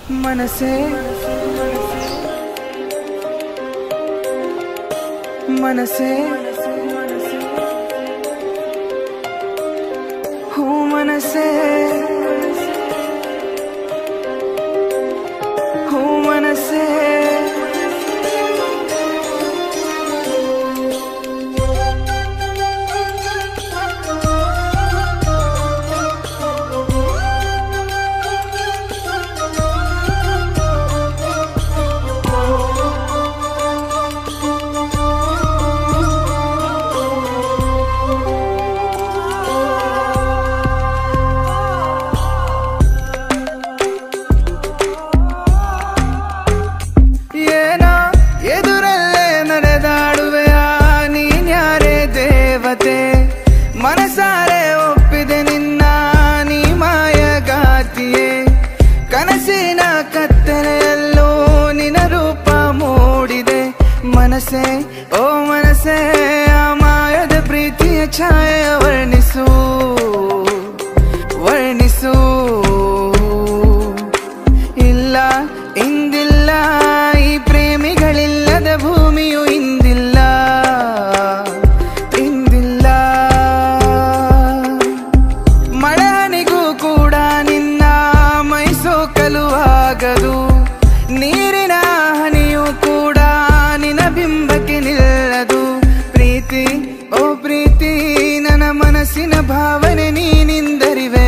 मनसे मनसे हूँ मनसे हूँ मनसे मनसारे ಒಪ್ಪಿದೆ ನಿನ್ನ ನೀ ಮಾಯಗಾತಿಯೇ ಕನಸಿನ ಕತ್ತಲೆಯಲ್ಲೂ ನಿನ್ನ ರೂಪ ಮೂಡಿದೆ ಮನಸೇ ಓ ಮನಸೇ ಆ ಮಾಯದ ಪ್ರೀತಿಯ ಛಾಯೆಯ ವರ್ಣಿಸು ವರ್ಣಿಸು ಇಲ್ಲ ಇಂದಿಲ್ಲ ಈ ಪ್ರೇಮಿಗಳಿಲ್ಲದ ಭೂಮಿಯು ಇಂದಿಲ್ಲ ನೀರಿನ ಹನಿಯೂ ಕೂಡ ನಿನ್ನ ಬಿಂಬಕ್ಕೆ ನಿಲ್ಲದು ಪ್ರೀತಿ ಓ ಪ್ರೀತಿ ನನ್ನ ಮನಸ್ಸಿನ ಭಾವನೆ ನೀನಿಂದರಿವೆ